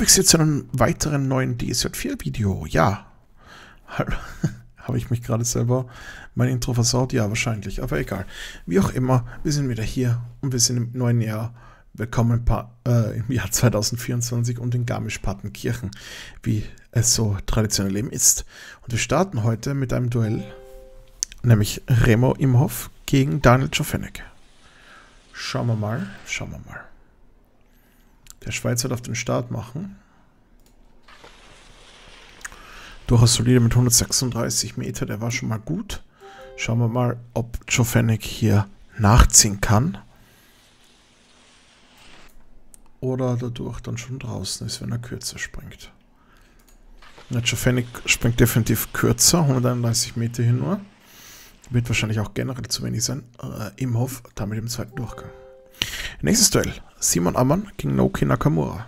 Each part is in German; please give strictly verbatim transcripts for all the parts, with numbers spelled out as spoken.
begrüße Sie zu einem weiteren neuen D S J vier Video. Ja, habe ich mich gerade selber mein Intro versaut? Ja, wahrscheinlich, aber egal. Wie auch immer, wir sind wieder hier und wir sind im neuen Jahr. Willkommen äh, im Jahr zweitausendvierundzwanzig und in Garmisch-Partenkirchen, wie es so traditionell eben ist. Und wir starten heute mit einem Duell, nämlich Remo Imhoff gegen Daniel Czofenek. Schauen wir mal, schauen wir mal. Der Schweizer darf den Start machen. Durchaus solide mit hundertsechsunddreißig Meter, der war schon mal gut. Schauen wir mal, ob Czofenek hier nachziehen kann. Oder dadurch dann schon draußen ist, wenn er kürzer springt. Der Czofenek springt definitiv kürzer, hunderteinunddreißig Meter hier nur. Wird wahrscheinlich auch generell zu wenig sein. Äh, Imhoff damit im zweiten Durchgang. Nächstes Duell. Simon Ammann gegen Naoki Nakamura.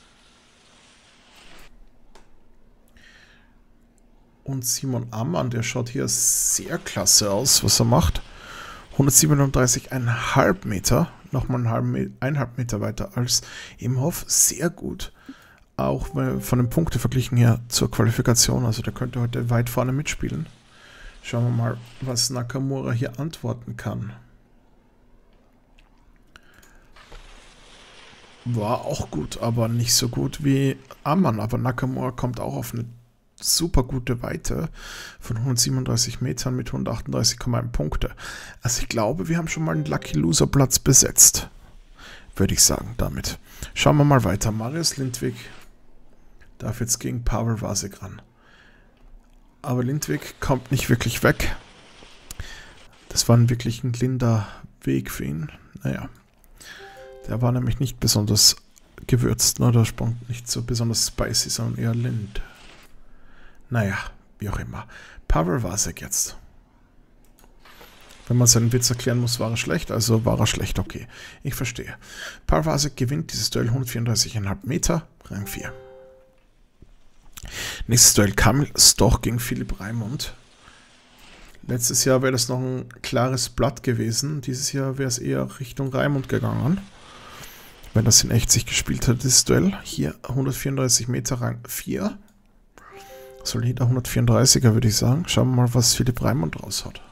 Und Simon Ammann, der schaut hier sehr klasse aus, was er macht. hundertsiebenunddreißig Komma fünf Meter. Nochmal einen eineinhalb Meter weiter als Imhoff. Sehr gut. Auch von den Punkten verglichen her zur Qualifikation. Also der könnte heute weit vorne mitspielen. Schauen wir mal, was Nakamura hier antworten kann. War auch gut, aber nicht so gut wie Ammann. Aber Nakamura kommt auch auf eine super gute Weite von hundertsiebenunddreißig Metern mit hundertachtunddreißig Komma eins Punkte. Also ich glaube, wir haben schon mal einen Lucky Loser Platz besetzt. Würde ich sagen damit. Schauen wir mal weiter. Marius Lindvik darf jetzt gegen Pavel Vasek ran. Aber Lindvik kommt nicht wirklich weg. Das war wirklich ein blinder Weg für ihn. Naja. Der war nämlich nicht besonders gewürzt, ne? Der sprang nicht so besonders spicy, sondern eher lind. Naja, wie auch immer. Pavel Vasek jetzt. Wenn man seinen Witz erklären muss, war er schlecht, also war er schlecht, okay. Ich verstehe. Pavel Vasek gewinnt dieses Duell hundertvierunddreißig Komma fünf Meter, Rang vier. Nächstes Duell Kamil Stoch gegen Philipp Raimund. Letztes Jahr wäre das noch ein klares Blatt gewesen. Dieses Jahr wäre es eher Richtung Raimund gegangen. Wenn das in echt sich gespielt hat, dieses Duell. Hier hundertvierunddreißig Meter, Rang vier. Solider hundertvierunddreißiger, würde ich sagen. Schauen wir mal, was Philipp Raimund raushaut.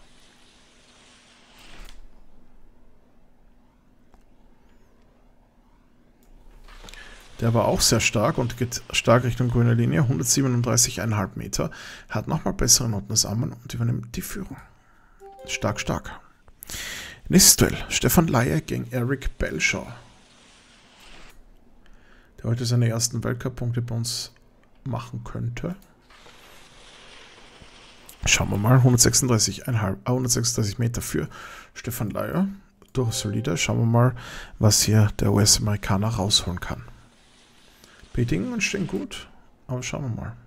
Der war auch sehr stark und geht stark Richtung grüne Linie. hundertsiebenunddreißig Komma fünf Meter. Hat nochmal bessere Noten als Ammann und übernimmt die Führung. Stark, stark. Nächstes Duell. Stefan Laie gegen Eric Belshaw. Der heute seine ersten Weltcup-Punkte bei uns machen könnte. Schauen wir mal. hundertsechsunddreißig Meter für Stefan Laie. Durchaus solide. Schauen wir mal, was hier der U S-Amerikaner rausholen kann. Bedingungen stehen gut, aber schauen wir mal.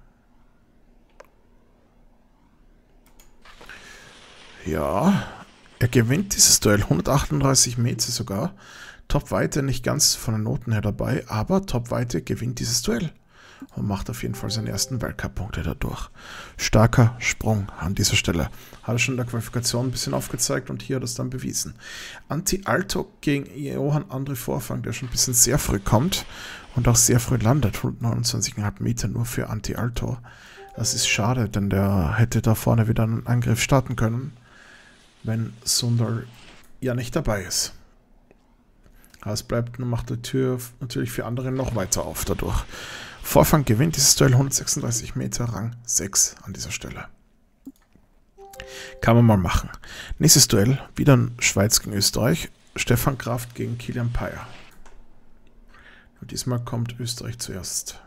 Ja, er gewinnt dieses Duell, hundertachtunddreißig Meter sogar. Top-Weite nicht ganz von den Noten her dabei, aber Top-Weite gewinnt dieses Duell. Und macht auf jeden Fall seine ersten Weltcup-Punkte dadurch. Starker Sprung an dieser Stelle. Hat er schon in der Qualifikation ein bisschen aufgezeigt und hier hat er es dann bewiesen. Antti Aalto gegen Johan André Vorfang, der schon ein bisschen sehr früh kommt und auch sehr früh landet. hundertneunundzwanzig Komma fünf Meter nur für Antti Aalto. Das ist schade, denn der hätte da vorne wieder einen Angriff starten können, wenn Sundar ja nicht dabei ist. Aber es bleibt und macht die Tür natürlich für andere noch weiter auf dadurch. Vorfang gewinnt dieses Duell, hundertsechsunddreißig Meter, Rang sechs an dieser Stelle. Kann man mal machen. Nächstes Duell, wieder Schweiz gegen Österreich. Stefan Kraft gegen Kilian Payer. Und diesmal kommt Österreich zuerst.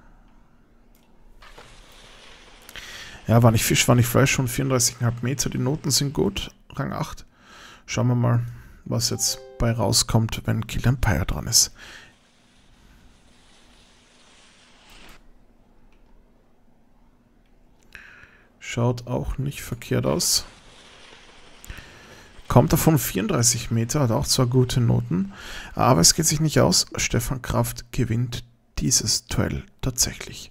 Ja, war nicht Fisch, war nicht Fleisch, schon vierunddreißig Komma fünf Meter. Die Noten sind gut, Rang acht. Schauen wir mal, was jetzt bei rauskommt, wenn Kilian Payer dran ist. Schaut auch nicht verkehrt aus. Kommt davon vierunddreißig Meter, hat auch zwar gute Noten, aber es geht sich nicht aus. Stefan Kraft gewinnt dieses Duell tatsächlich.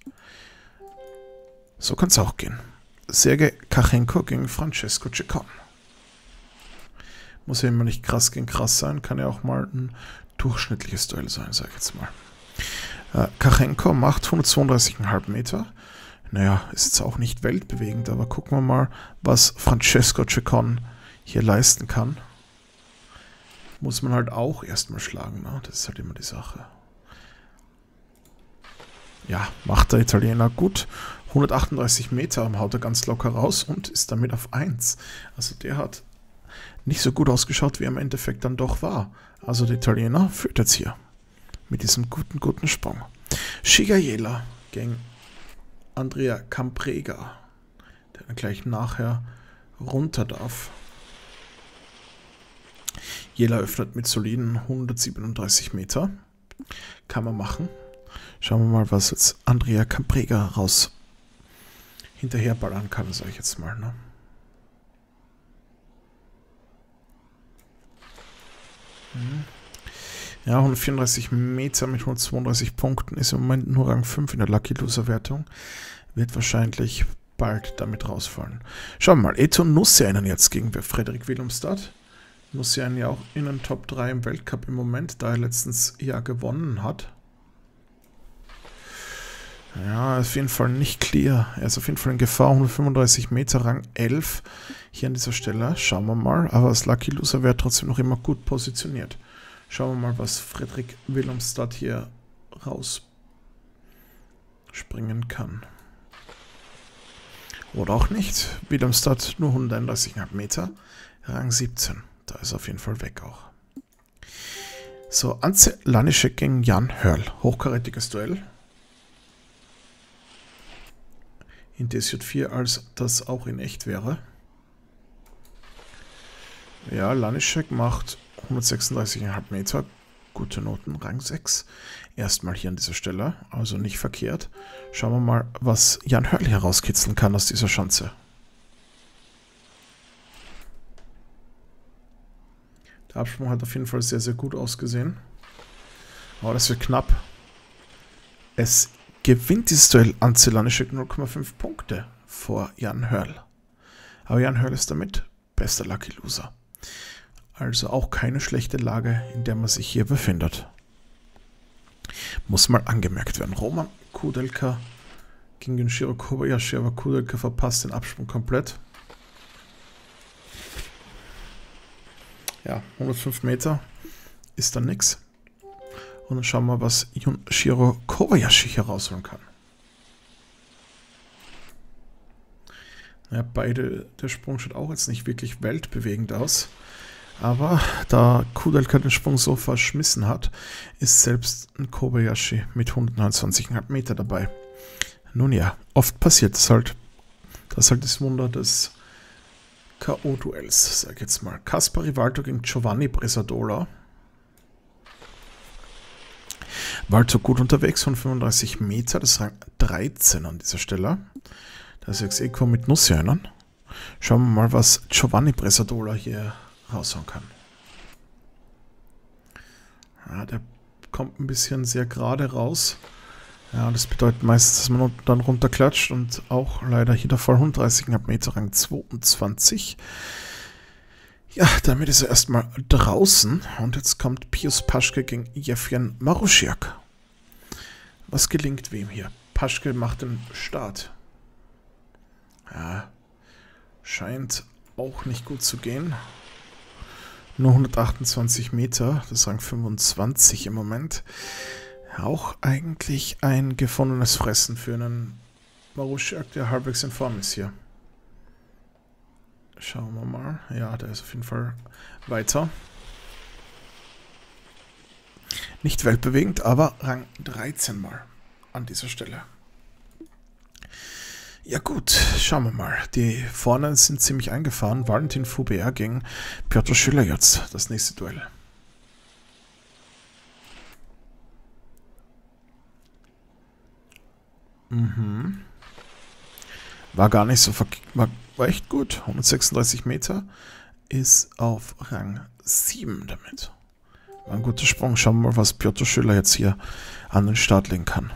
So kann es auch gehen. Sergej Kachenko gegen Francesco Ceccon. Muss ja immer nicht krass gegen krass sein, kann ja auch mal ein durchschnittliches Duell sein, sage ich jetzt mal. Äh, Kachenko macht hundertzweiunddreißig Komma fünf Meter. Naja, ist jetzt auch nicht weltbewegend, aber gucken wir mal, was Francesco Ceccon hier leisten kann. Muss man halt auch erstmal schlagen, ne? Das ist halt immer die Sache. Ja, macht der Italiener gut. hundertachtunddreißig Meter haut er ganz locker raus und ist damit auf eins. Also der hat nicht so gut ausgeschaut, wie er im Endeffekt dann doch war. Also der Italiener führt jetzt hier mit diesem guten, guten Sprung. Shigayela gegen Andrea Camprega, der dann gleich nachher runter darf. Jela öffnet mit soliden hundertsiebenunddreißig Meter. Kann man machen. Schauen wir mal, was jetzt Andrea Camprega raus hinterherballern kann, sage ich jetzt mal. Ne? Hm. Ja, hundertvierunddreißig Meter mit hundertzweiunddreißig Punkten ist im Moment nur Rang fünf in der Lucky Loser Wertung. Wird wahrscheinlich bald damit rausfallen. Schauen wir mal, Eto Nussiainen jetzt gegen Frederik Willemstad. Nussiainen ja auch in den Top drei im Weltcup im Moment, da er letztens ja gewonnen hat. Ja, auf jeden Fall nicht clear. Er ist auf jeden Fall in Gefahr. hundertfünfunddreißig Meter, Rang elf hier an dieser Stelle. Schauen wir mal. Aber das Lucky Loser wäre trotzdem noch immer gut positioniert. Schauen wir mal, was Frederik Willemstad hier rausspringen kann. Oder auch nicht. Willemstad nur hunderteinunddreißig Komma fünf Meter. Rang siebzehn. Da ist er auf jeden Fall weg auch. So, Ance Lanišek gegen Jan Hörl. Hochkarätiges Duell. In D S J vier, als das auch in echt wäre. Ja, Lanišek macht hundertsechsunddreißig Komma fünf Meter. Gute Noten, Rang sechs. Erstmal hier an dieser Stelle, also nicht verkehrt. Schauen wir mal, was Jan Hörl herauskitzeln kann aus dieser Schanze. Der Absprung hat auf jeden Fall sehr, sehr gut ausgesehen. Aber das wird knapp. Es gewinnt dieses Duell Ance Lanišek null Komma fünf Punkte vor Jan Hörl. Aber Jan Hörl ist damit bester Lucky Loser. Also auch keine schlechte Lage, in der man sich hier befindet. Muss mal angemerkt werden. Roman Kudelka gegen Junshiro Kobayashi, aber Kudelka verpasst den Absprung komplett. Ja, hundertfünf Meter ist dann nix. Und dann schauen wir, was Junshiro Kobayashi hier rausholen kann. Ja, beide, der Sprung schaut auch jetzt nicht wirklich weltbewegend aus. Aber da Kudelka den Sprung so verschmissen hat, ist selbst ein Kobayashi mit hundertneunundzwanzig Komma fünf Meter dabei. Nun ja, oft passiert es halt. Das ist halt das Wunder des K O-Duells, sag ich jetzt mal. Caspar Rivalto gegen Giovanni Bresadola. Valto gut unterwegs, hundertfünfunddreißig Meter, das ist Rang dreizehn an dieser Stelle. Da ist jetzt Eco mit Nussiainen. Schauen wir mal, was Giovanni Bresadola hier raushauen kann. Ja, der kommt ein bisschen sehr gerade raus. Ja, das bedeutet meistens, dass man dann runterklatscht und auch leider hier der voll hundertdreißig Komma fünf Meter, Rang zweiundzwanzig. Ja, damit ist er erstmal draußen und jetzt kommt Pius Paschke gegen Jevgen Marusiak. Was gelingt wem hier? Paschke macht den Start. Ja, scheint auch nicht gut zu gehen. Nur hundertachtundzwanzig Meter, das ist Rang fünfundzwanzig im Moment. Auch eigentlich ein gefundenes Fressen für einen Marusiak, der halbwegs in Form ist hier. Schauen wir mal. Ja, der ist auf jeden Fall weiter. Nicht weltbewegend, aber Rang dreizehn mal an dieser Stelle. Ja gut, schauen wir mal. Die vorne sind ziemlich eingefahren. Valentin Foubert gegen Piotr Schüller jetzt, das nächste Duell. Mhm. War gar nicht so verkehrt. War, war echt gut. hundertsechsunddreißig Meter ist auf Rang sieben damit. War ein guter Sprung. Schauen wir mal, was Piotr Schüller jetzt hier an den Start legen kann.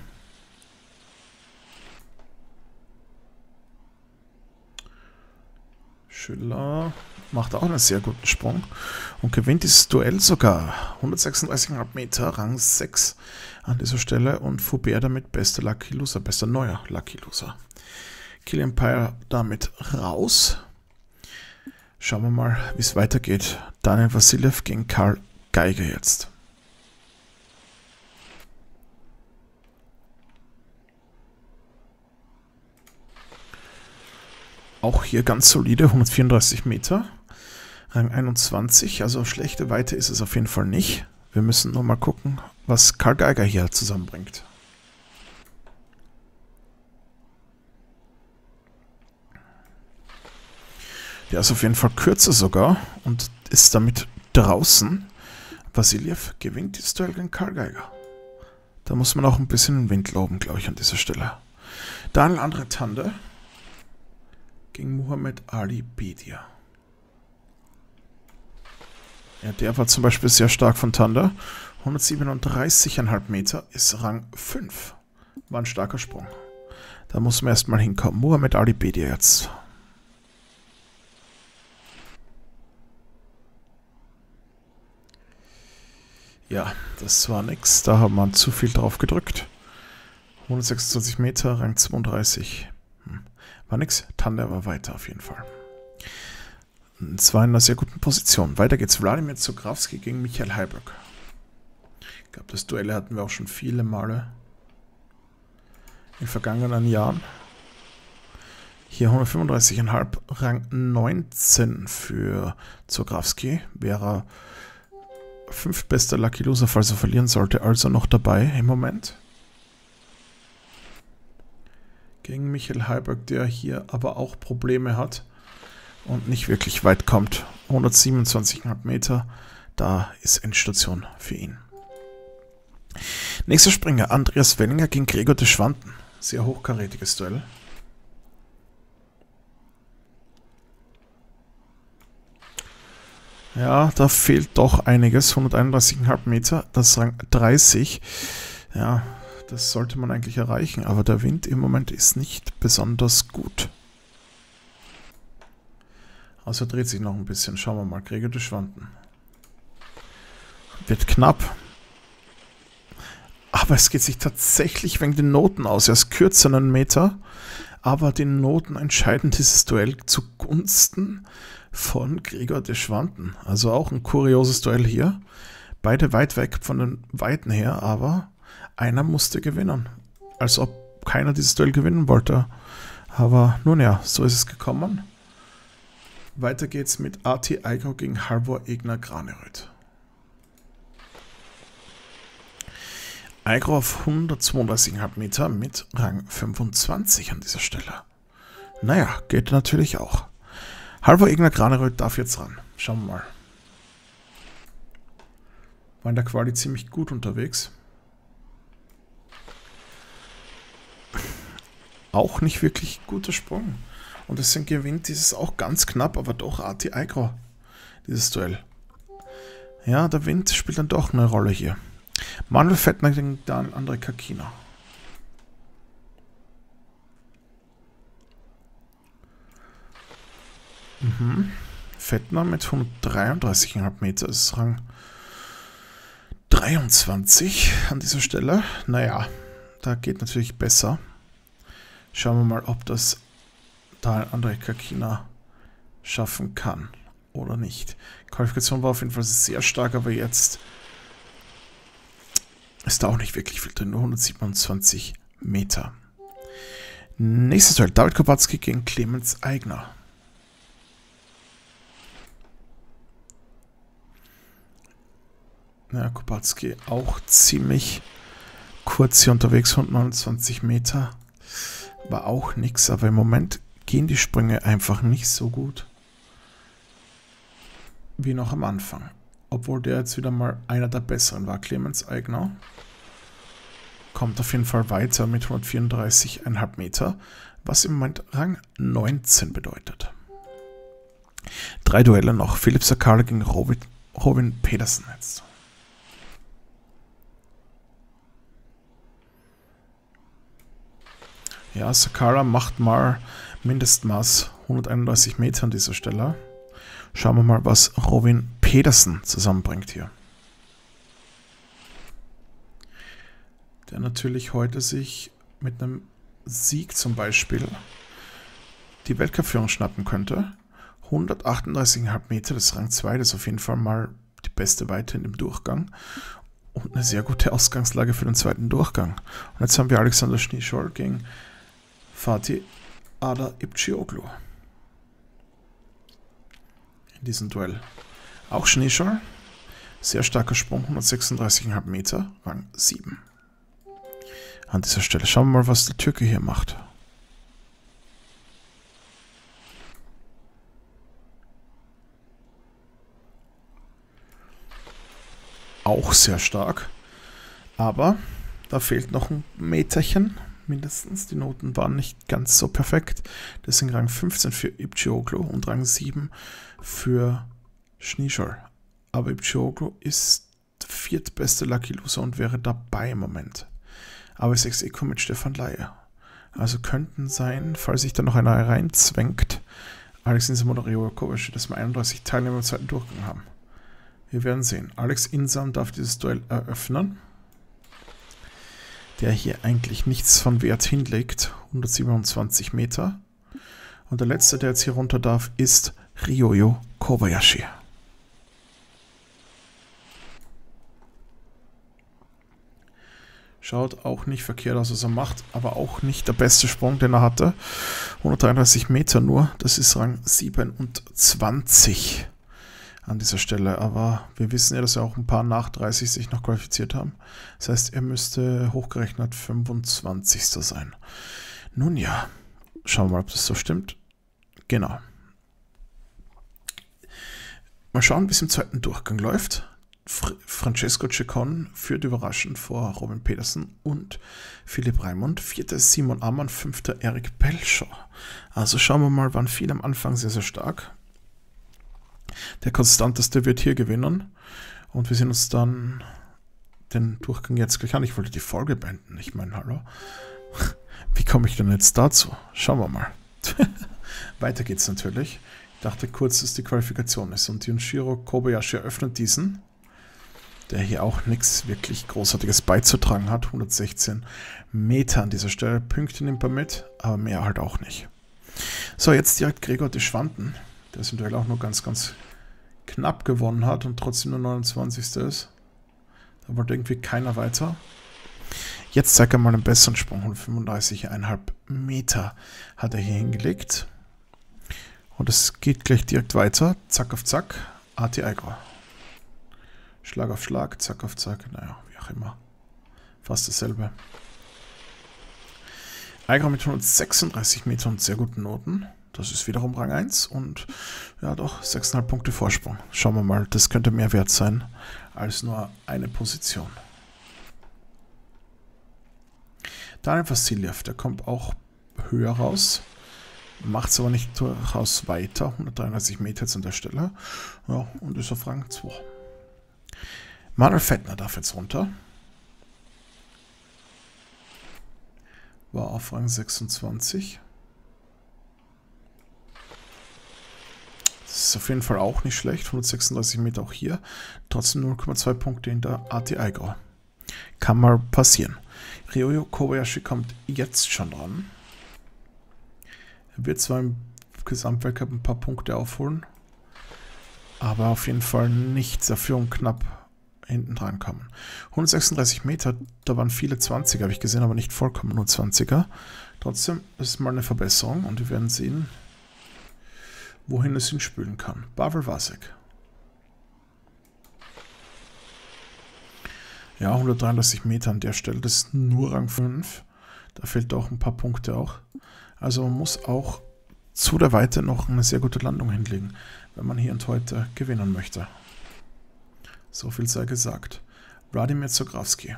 Schüller macht auch einen sehr guten Sprung und gewinnt dieses Duell sogar. hundertsechsunddreißig Komma fünf Meter, Rang sechs an dieser Stelle und Foubert damit bester Lucky Loser, bester neuer Lucky Loser. Kill Empire damit raus. Schauen wir mal, wie es weitergeht. Daniel Vassiljev gegen Karl Geiger jetzt. Auch hier ganz solide, hundertvierunddreißig Meter, Rang einundzwanzig, also schlechte Weite ist es auf jeden Fall nicht. Wir müssen nur mal gucken, was Karl Geiger hier zusammenbringt. Der ist auf jeden Fall kürzer sogar und ist damit draußen. Vassiljev gewinnt dieses Duell gegen Karl Geiger. Da muss man auch ein bisschen den Wind loben, glaube ich, an dieser Stelle. Daniel Andre Tande gegen Muhammad Ali Bedia. Ja, der war zum Beispiel sehr stark von Tande. hundertsiebenunddreißig Komma fünf Meter ist Rang fünf. War ein starker Sprung. Da muss man erstmal hinkommen. Muhammad Ali Bedia jetzt. Ja, das war nix. Da haben wir zu viel drauf gedrückt. hundertsechsundzwanzig Meter, Rang zweiunddreißig. Hm. War nix. Tande war weiter auf jeden Fall. Es war in einer sehr guten Position. Weiter geht's. Wladimir Zugrawski gegen Michael Heiberg. Ich glaube, das Duell hatten wir auch schon viele Male in vergangenen Jahren. Hier hundertfünfunddreißig Komma fünf, Rang neunzehn für Zugrawski. Wäre fünftbester Lucky Loser, falls er verlieren sollte, also noch dabei im Moment. Gegen Michael Heiberg, der hier aber auch Probleme hat und nicht wirklich weit kommt. hundertsiebenundzwanzig Komma fünf Meter, da ist Endstation für ihn. Nächster Springer, Andreas Wellinger gegen Gregor de Schwanten. Sehr hochkarätiges Duell. Ja, da fehlt doch einiges. hunderteinunddreißig Komma fünf Meter, das ist Rang dreißig. Ja, das sollte man eigentlich erreichen, aber der Wind im Moment ist nicht besonders gut. Also dreht sich noch ein bisschen. Schauen wir mal. Gregor de Schwanten. Wird knapp. Aber es geht sich tatsächlich wegen den Noten aus. Er ist kürzer einen Meter, aber die Noten entscheiden dieses Duell zugunsten von Gregor de Schwanten. Also auch ein kurioses Duell hier. Beide weit weg von den Weiten her, aber einer musste gewinnen. Als ob keiner dieses Duell gewinnen wollte. Aber nun ja, so ist es gekommen. Weiter geht's mit A T Aigro gegen Halvor Egner Graneröd. Aigro auf hundertzweiunddreißig Komma fünf Meter mit Rang fünfundzwanzig an dieser Stelle. Naja, geht natürlich auch. Halvor Egner Graneröd darf jetzt ran. Schauen wir mal. War in der Quali ziemlich gut unterwegs. Auch nicht wirklich guter Sprung. Und deswegen gewinnt dieses auch ganz knapp, aber doch A T Aigro, dieses Duell. Ja, der Wind spielt dann doch eine Rolle hier. Manuel Fettner gegen Daniel Andre Kakina. Mhm. Fettner mit hundertdreiunddreißig Komma fünf Meter ist Rang dreiundzwanzig an dieser Stelle. Naja, da geht natürlich besser. Schauen wir mal, ob das Daniel Andre Kakina schaffen kann oder nicht. Die Qualifikation war auf jeden Fall sehr stark, aber jetzt ist da auch nicht wirklich viel drin, nur hundertsiebenundzwanzig Meter. Nächstes Duell, David Kubacki gegen Clemens Aigner. Ja, Kubacki auch ziemlich kurz hier unterwegs, hundertneunundzwanzig Meter. War auch nichts, aber im Moment gehen die Sprünge einfach nicht so gut wie noch am Anfang. Obwohl der jetzt wieder mal einer der besseren war. Clemens Aigner kommt auf jeden Fall weiter mit hundertvierunddreißig Komma fünf Meter, was im Moment Rang neunzehn bedeutet. Drei Duelle noch. Philipp Sakala gegen Robin, Robin Pedersen jetzt. Ja, Sakala macht mal Mindestmaß hunderteinunddreißig Meter an dieser Stelle. Schauen wir mal, was Robin Pedersen zusammenbringt hier. Der natürlich heute sich mit einem Sieg zum Beispiel die Weltcup-Führung schnappen könnte. hundertachtunddreißig Komma fünf Meter, das ist Rang zwei, das ist auf jeden Fall mal die beste Weite in dem Durchgang. Und eine sehr gute Ausgangslage für den zweiten Durchgang. Und jetzt haben wir Alexander Schneescholl gegen Fatih Ada Ipcioglu in diesem Duell. Auch Schneescholl, sehr starker Sprung, hundertsechsunddreißig Komma fünf Meter, Rang sieben. An dieser Stelle schauen wir mal, was der Türke hier macht. Auch sehr stark, aber da fehlt noch ein Meterchen mindestens. Die Noten waren nicht ganz so perfekt. Deswegen Rang fünfzehn für Ipcioglu und Rang sieben für Schneescholl. Aber Ipcioglu ist der viertbeste Lucky Loser und wäre dabei im Moment. Aber es ist Ex-Eco mit Stefan Laie. Also könnten sein, falls sich da noch einer reinzwängt, Alex Insam oder Ryoyo Kobayashi, dass wir einunddreißig Teilnehmer im zweiten Durchgang haben. Wir werden sehen. Alex Insam darf dieses Duell eröffnen. Der hier eigentlich nichts von Wert hinlegt. hundertsiebenundzwanzig Meter. Und der letzte, der jetzt hier runter darf, ist Ryoyo Kobayashi. Schaut auch nicht verkehrt aus, was er macht, aber auch nicht der beste Sprung, den er hatte. hundertdreiunddreißig Meter nur, das ist Rang siebenundzwanzig an dieser Stelle. Aber wir wissen ja, dass ja auch ein paar nach dreißig sich noch qualifiziert haben. Das heißt, er müsste hochgerechnet fünfundzwanzigster sein. Nun ja, schauen wir mal, ob das so stimmt. Genau. Mal schauen, wie es im zweiten Durchgang läuft. Francesco Ceccon führt überraschend vor Robin Pedersen und Philipp Raimund. Vierter ist Simon Ammann, fünfter Erik Belschor. Also schauen wir mal, waren viele am Anfang sehr, sehr stark. Der konstanteste wird hier gewinnen. Und wir sehen uns dann den Durchgang jetzt gleich an. Ich wollte die Folge beenden. Ich meine, hallo. Wie komme ich denn jetzt dazu? Schauen wir mal. Weiter geht's natürlich. Ich dachte kurz, dass die Qualifikation ist. Und Junshiro Kobayashi eröffnet diesen, der hier auch nichts wirklich Großartiges beizutragen hat. hundertsechzehn Meter an dieser Stelle. Punkte nimmt er mit, aber mehr halt auch nicht. So, jetzt direkt Gregor Deschwanden, der es im Duell auch nur ganz, ganz knapp gewonnen hat und trotzdem nur neunundzwanzigster ist. Da wollte irgendwie keiner weiter. Jetzt zeigt er mal einen besseren Sprung. hundertfünfunddreißig Komma fünf Meter hat er hier hingelegt. Und es geht gleich direkt weiter. Zack auf Zack. Arti Aigro. Schlag auf Schlag, Zack auf Zack. Naja, wie auch immer. Fast dasselbe. Aigro mit hundertsechsunddreißig Metern und sehr guten Noten. Das ist wiederum Rang eins und ja doch, sechs Komma fünf Punkte Vorsprung. Schauen wir mal, das könnte mehr wert sein als nur eine Position. Daniel Vassiljev, der kommt auch höher raus. Macht es aber nicht durchaus weiter. hundertdreiunddreißig Meter jetzt an der Stelle. Ja, und ist auf Rang zwei. Manuel Fettner darf jetzt runter. War auf Rang sechsundzwanzig. Das ist auf jeden Fall auch nicht schlecht. hundertsechsunddreißig Meter auch hier. Trotzdem null Komma zwei Punkte in der Arti Aigro. Kann mal passieren. Ryoyo Kobayashi kommt jetzt schon dran. Er wird zwar im Gesamtweltcup ein paar Punkte aufholen, aber auf jeden Fall nicht der Führung knapp hinten dran kommen. hundertsechsunddreißig Meter, da waren viele zwanziger, habe ich gesehen, aber nicht vollkommen nur zwanziger. Trotzdem ist es mal eine Verbesserung und wir werden sehen, wohin es hinspülen kann. Pavel Vasek. Ja, hundertdreiunddreißig Meter an der Stelle, das ist nur Rang fünf. Da fehlt auch ein paar Punkte auch. Also man muss auch zu der Weite noch eine sehr gute Landung hinlegen, wenn man hier und heute gewinnen möchte. So viel sei gesagt. Wladimir Zagrawski.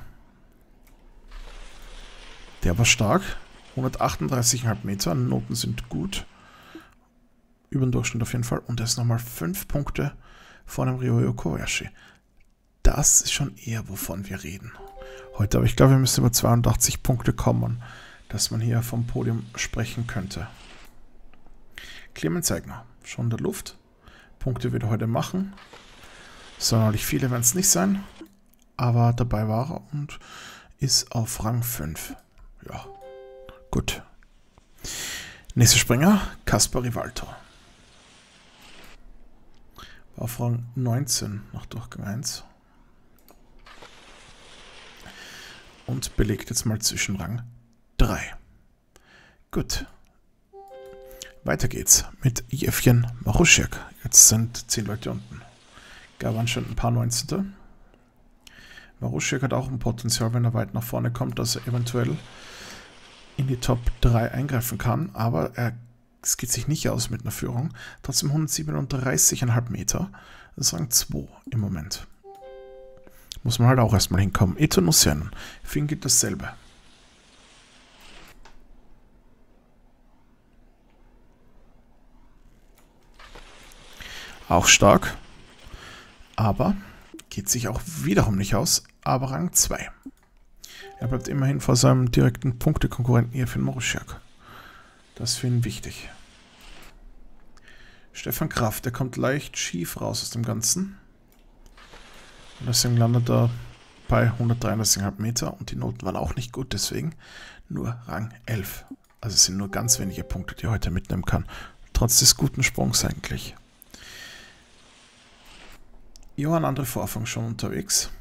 Der war stark. hundertachtunddreißig Komma fünf Meter. Noten sind gut. Über den Durchschnitt auf jeden Fall. Und er ist nochmal fünf Punkte vor dem Ryoyo Kobayashi. Das ist schon eher, wovon wir reden. Heute, aber ich glaube, wir müssen über zweiundachtzig Punkte kommen, dass man hier vom Podium sprechen könnte. Clemens Eigner, schon in der Luft. Punkte wird er heute machen. Sonderlich viele werden es nicht sein. Aber dabei war er und ist auf Rang fünf. Ja, gut. Nächster Springer, Kaspar Rivalto. War auf Rang neunzehn nach Durchgang eins. Und belegt jetzt mal zwischen Rang drei. Gut. Weiter geht's mit Jewgen Marusiak. Jetzt sind zehn Leute unten. Gab anscheinend ein paar Neunzehnte. Marusiak hat auch ein Potenzial, wenn er weit nach vorne kommt, dass er eventuell in die Top drei eingreifen kann. Aber er, es geht sich nicht aus mit einer Führung. Trotzdem hundertsiebenunddreißig Komma fünf Meter. Das ist Rang zwei im Moment. Muss man halt auch erstmal hinkommen. Eto Nussian. Für ihn gilt dasselbe. Auch stark. Aber geht sich auch wiederum nicht aus. Aber Rang zwei. Er bleibt immerhin vor seinem direkten Punktekonkurrenten Jewgen Marusiak. Das ist für ihn wichtig. Stefan Kraft, der kommt leicht schief raus aus dem Ganzen. Und deswegen landet er bei hundertdreiunddreißig Komma fünf Meter und die Noten waren auch nicht gut, deswegen nur Rang elf. Also es sind nur ganz wenige Punkte, die er heute mitnehmen kann. Trotz des guten Sprungs eigentlich. Johann André Vorfang schon unterwegs.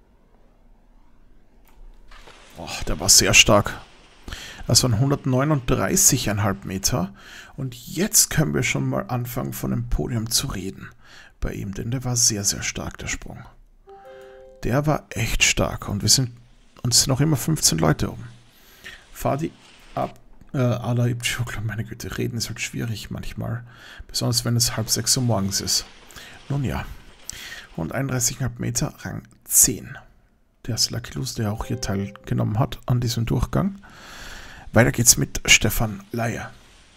Oh, der war sehr stark. Das waren hundertneununddreißig Komma fünf Meter. Und jetzt können wir schon mal anfangen, von dem Podium zu reden bei ihm, denn der war sehr, sehr stark, der Sprung. Der war echt stark und wir sind, und es sind noch immer fünfzehn Leute oben. Fadi ab, äh, Ala Ibchukla, meine Güte, reden ist halt schwierig manchmal, besonders wenn es halb sechs Uhr morgens ist. Nun ja, hunderteinunddreißig Komma fünf Meter, Rang zehn. Der ist Lucky Loose, der auch hier teilgenommen hat an diesem Durchgang. Weiter geht's mit Stefan Leier.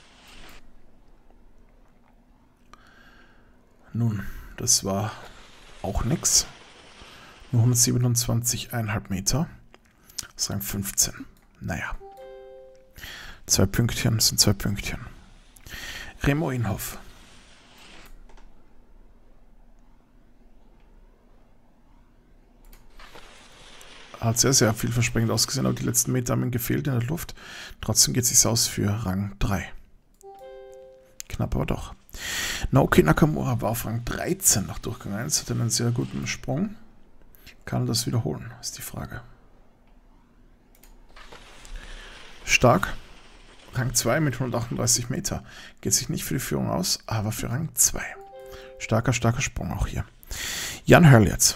Nun, das war auch nix. Nur hundertsiebenundzwanzig Komma fünf Meter. Das ist Rang fünfzehn. Naja. Zwei Pünktchen sind zwei Pünktchen. Remo Inhoff. Hat sehr, sehr vielversprechend ausgesehen, aber die letzten Meter haben ihm gefehlt in der Luft. Trotzdem geht es sich aus für Rang drei. Knapp aber doch. Naoki Nakamura war auf Rang dreizehn nach Durchgang eins, hat einen sehr guten Sprung. Kann er das wiederholen, ist die Frage. Stark. Rang zwei mit hundertachtunddreißig Meter. Geht sich nicht für die Führung aus, aber für Rang zwei. Starker, starker Sprung auch hier. Jan Hörl jetzt.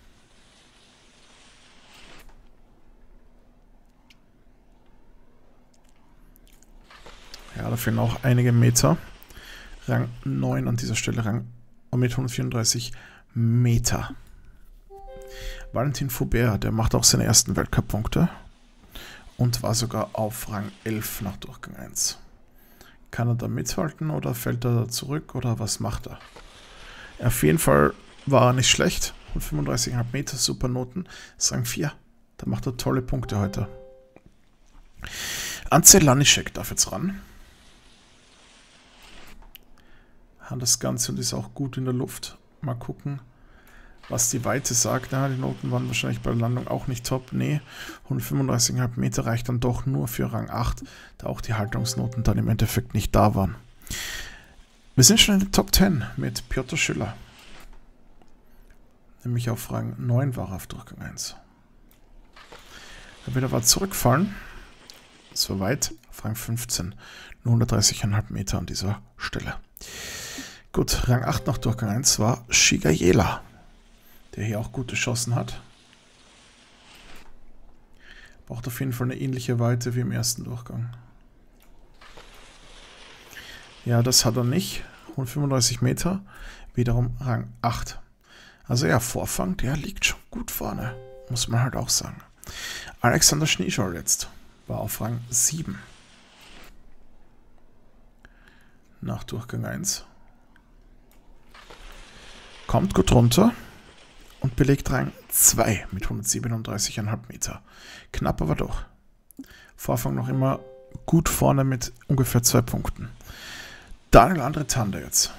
Ja, da fehlen auch einige Meter. Rang neun an dieser Stelle, Rang mit hundertvierunddreißig Meter. Valentin Foubert, der macht auch seine ersten Weltcup-Punkte und war sogar auf Rang elf nach Durchgang eins. Kann er da mithalten oder fällt er da zurück oder was macht er? Auf jeden Fall war er nicht schlecht. fünfunddreißig Komma fünf Meter, super Noten. Das ist Rang vier. Da macht er tolle Punkte heute. Ance Lanišek darf jetzt ran. Hat das Ganze und ist auch gut in der Luft. Mal gucken, was die Weite sagt. Ja, die Noten waren wahrscheinlich bei der Landung auch nicht top. Nee, hundertfünfunddreißig Komma fünf Meter reicht dann doch nur für Rang acht, da auch die Haltungsnoten dann im Endeffekt nicht da waren. Wir sind schon in der Top zehn mit Piotr Schüller. Nämlich auf Rang neun war er auf Durchgang eins. Da wird er aber zurückfallen. So weit, auf Rang fünfzehn. Nur hundertdreißig Komma fünf Meter an dieser Stelle. Gut, Rang acht nach Durchgang eins war Shiga Jela, der hier auch gute Chancen hat. Braucht auf jeden Fall eine ähnliche Weite wie im ersten Durchgang. Ja, das hat er nicht. hundertfünfunddreißig Meter, wiederum Rang acht. Also ja, Vorfang, der liegt schon gut vorne, muss man halt auch sagen. Alexander Schnieschol jetzt war auf Rang sieben. Nach Durchgang eins. Kommt gut runter und belegt Rang zwei mit hundertsiebenunddreißig Komma fünf Meter. Knapp aber doch. Vorfang noch immer gut vorne mit ungefähr zwei Punkten. Daniel Andre Tande jetzt.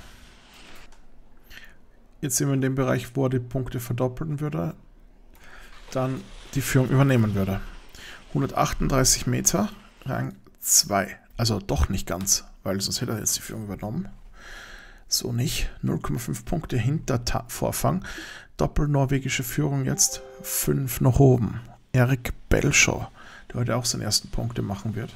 Jetzt sind wir in dem Bereich, wo er die Punkte verdoppeln würde, dann die Führung übernehmen würde. hundertachtunddreißig Meter, Rang zwei. Also doch nicht ganz, weil sonst hätte er jetzt die Führung übernommen. So nicht. null Komma fünf Punkte hinter Ta Vorfang. Doppel-norwegische Führung jetzt. fünf nach oben. Erik Belshaw, der heute auch seine ersten Punkte machen wird.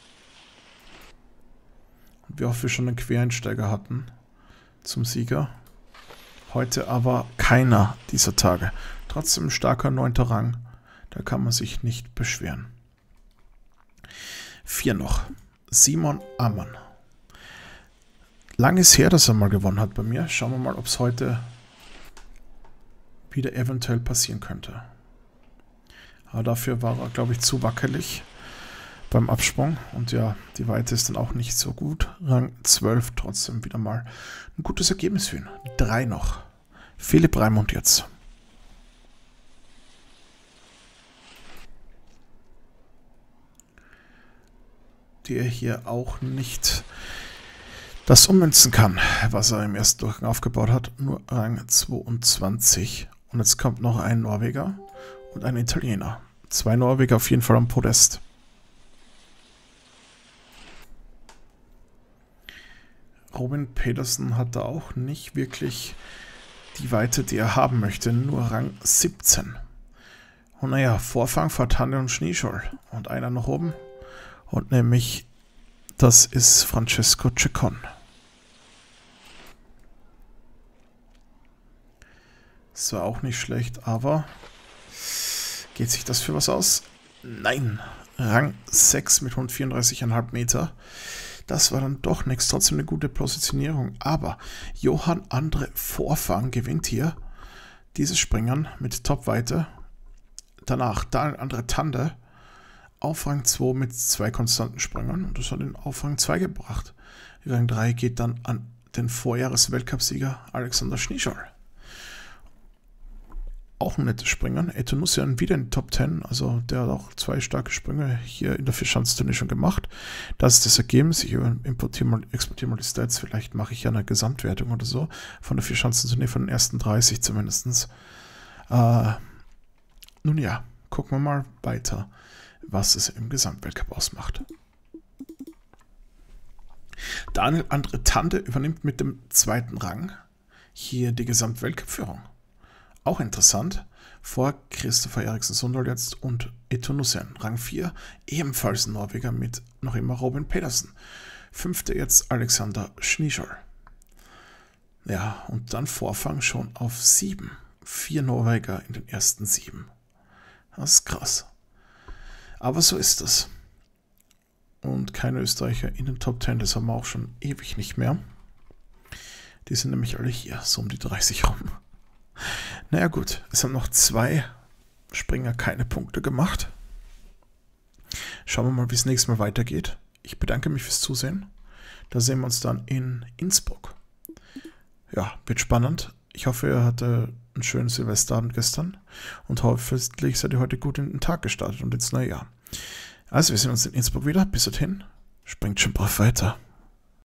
Und wir hoffen, wir schon einen Quereinsteiger hatten zum Sieger. Heute aber keiner dieser Tage. Trotzdem ein starker neunter Rang. Da kann man sich nicht beschweren. Vier noch. Simon Ammann. Lang ist her, dass er mal gewonnen hat bei mir. Schauen wir mal, ob es heute wieder eventuell passieren könnte. Aber dafür war er, glaube ich, zu wackelig beim Absprung. Und ja, die Weite ist dann auch nicht so gut. Rang zwölf trotzdem wieder mal ein gutes Ergebnis für ihn. Drei noch. Philipp Raimund jetzt. Der hier auch nicht das ummünzen kann, was er im ersten Durchgang aufgebaut hat. Nur Rang zweiundzwanzig. Und jetzt kommt noch ein Norweger und ein Italiener. Zwei Norweger auf jeden Fall am Podest. Robin Pedersen hat da auch nicht wirklich die Weite, die er haben möchte. Nur Rang siebzehn. Und naja, Vorfang vor Tande und Schneescholl. Und einer nach oben. Und nämlich, das ist Francesco Ceccon. Das war auch nicht schlecht, aber geht sich das für was aus? Nein. Rang sechs mit hundertvierunddreißig Komma fünf Meter. Das war dann doch nichts. Trotzdem eine gute Positionierung. Aber Johann Andre Vorfang gewinnt hier dieses Springen mit Topweite. Danach Daniel Andre Tande auf Rang zwei mit zwei konstanten Sprüngen. Und das hat ihn auf Rang zwei gebracht. Rang drei geht dann an den Vorjahres-Weltcupsieger Alexander Schneescholl. Auch ein nettes Springen. Etonussian wieder in die Top zehn. Also der hat auch zwei starke Sprünge hier in der Vierschanzentournee schon gemacht. Das ist das Ergebnis. Ich importiere mal, exportiere mal die Stats. Vielleicht mache ich ja eine Gesamtwertung oder so. Von der Vierschanzentournee, von den ersten dreißig zumindest. Äh, nun ja, gucken wir mal weiter, was es im Gesamtweltcup ausmacht. Daniel Andre Tande übernimmt mit dem zweiten Rang hier die Gesamtweltcup-Führung. Auch interessant, vor Christopher Eriksen Sundal jetzt und Etonussian. Rang vier, ebenfalls ein Norweger mit noch immer Robin Pedersen. Fünfte jetzt Alexander Schneescholl. Ja, und dann Vorfang schon auf sieben. Vier Norweger in den ersten sieben. Das ist krass. Aber so ist das. Und keine Österreicher in den Top zehn, das haben wir auch schon ewig nicht mehr. Die sind nämlich alle hier, so um die dreißig rum. Naja gut, es haben noch zwei Springer keine Punkte gemacht. Schauen wir mal, wie es nächstes Mal weitergeht. Ich bedanke mich fürs Zusehen. Da sehen wir uns dann in Innsbruck. Ja, wird spannend. Ich hoffe, ihr hattet einen schönen Silvesterabend gestern und hoffentlich seid ihr heute gut in den Tag gestartet und ins neue Jahr. Also, wir sehen uns in Innsbruck wieder. Bis dorthin, springt schon brav weiter.